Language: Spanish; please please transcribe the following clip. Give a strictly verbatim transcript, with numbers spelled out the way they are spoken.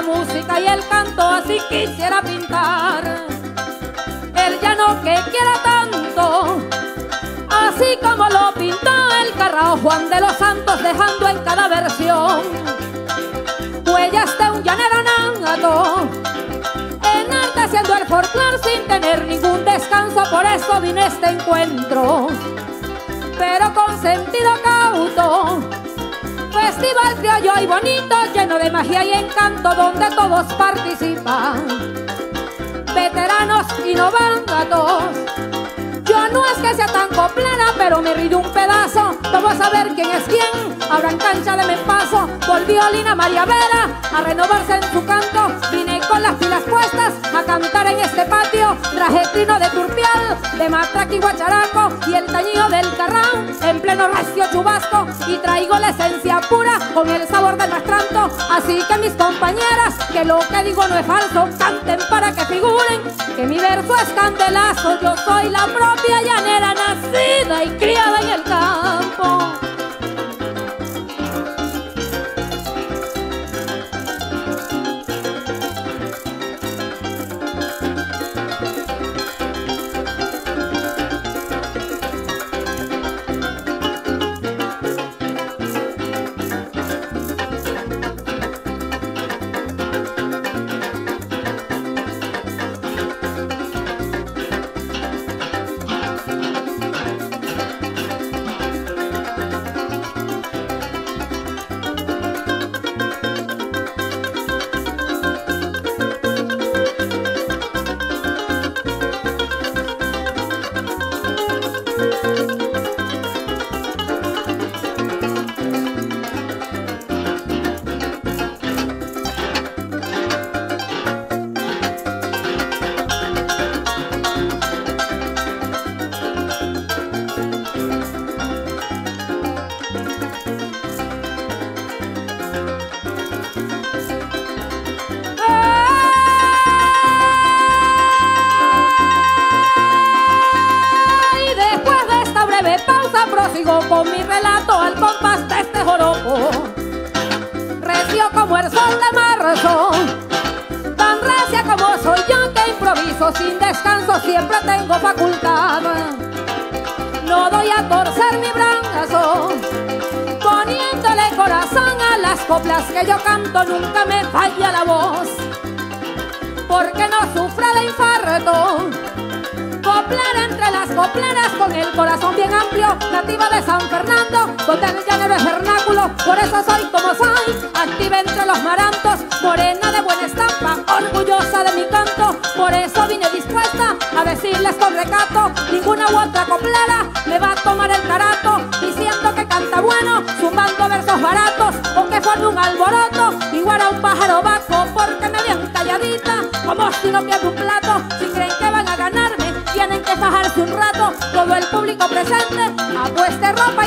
la música y el canto así quisiera pintar el llano que quiera tanto, así como lo pintó el Carrao Juan de los Santos, dejando en cada versión huellas de un llanero nato, enalteciendo el folclor sin tener ningún descanso. Por eso vine a este encuentro, pero con sentido cauto. Festival criollo y bonito, lleno de magia y encanto, donde todos participan, veteranos y novatos. Yo no es que sea tan coplera, pero me río un pedazo. Vamos a ver quién es quién. Ahora en cancha de me paso. Volvió Lina María Vera a renovarse en su canto. Vine con las pilas puestas a cantar en este patio. Traje trino de turpial, de matraca y guacharaco, y el tañido del Carrao en pleno recio chubasco. Y traigo la esencia pura con el sabor del mastranto. Así que mis compañeras, que lo que digo no es falso, canten para que figuren que mi verso es candelazo. Yo soy la propia llanera, nacida y criada en el campo. Prosigo con mi relato al compás de este joropo, recio como el sol de marzo, tan recia como soy yo que improviso sin descanso, siempre tengo facultad, no doy a torcer mi brazo, poniéndole corazón a las coplas que yo canto, nunca me falla la voz, porque no sufre de infarto. Coplar entre las copleras con el corazón bien amplio, nativa de San Fernando, donde el llanero es vernáculo. Por eso soy como soy, activa entre los marantos, morena de buena estampa, orgullosa de mi canto. Por eso vine dispuesta a decirles con recato, ninguna u otra coplera me va a tomar el carato, diciendo que canta bueno, zumbando versos baratos, o que forme un alboroto, igual a un pájaro vaco, porque me vean calladita, como si no pierdo un plato. Si creen que van a ganarme, tienen que fajarse un rato. Todo el público presente, apueste ropa